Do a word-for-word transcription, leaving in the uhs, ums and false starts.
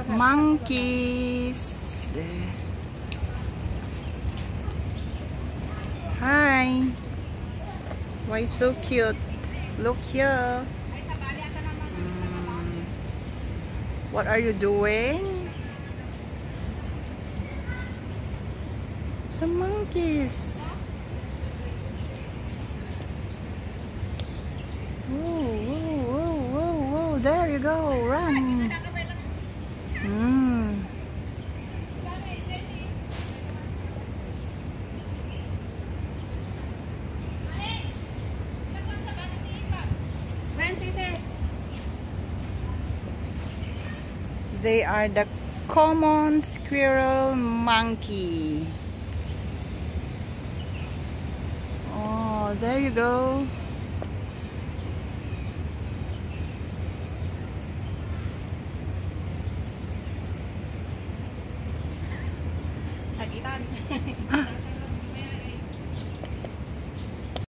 Monkeys. There. Hi. Why so cute? Look here. Mm. What are you doing? The monkeys. Whoa, whoa, whoa, whoa, whoa. There you go. Run. Mm. They are the common squirrel monkey. Oh, there you go. Tagitan.